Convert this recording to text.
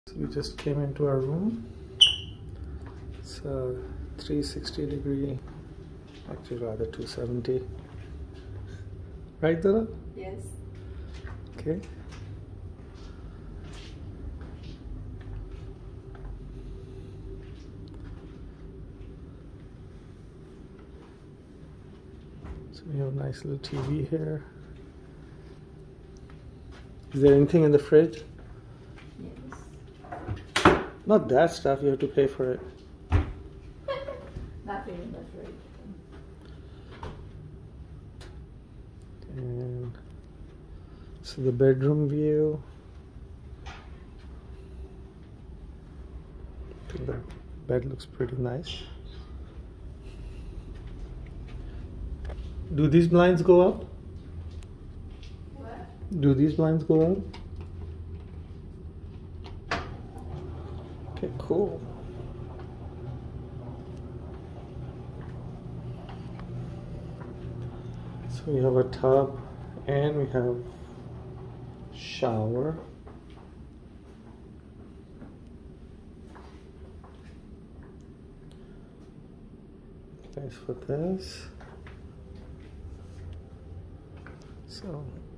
So we just came into our room. It's a 360-degree, actually rather 270. Right, Dara? Yes. Okay. So we have a nice little TV here. Is there anything in the fridge? Yes. Not that stuff, you have to pay for it. Nothing in the fridge. And so the bedroom view. I think the bed looks pretty nice. Do these blinds go up? What? Do these blinds go up? Okay, cool. So we have a tub and we have shower. Place for this. So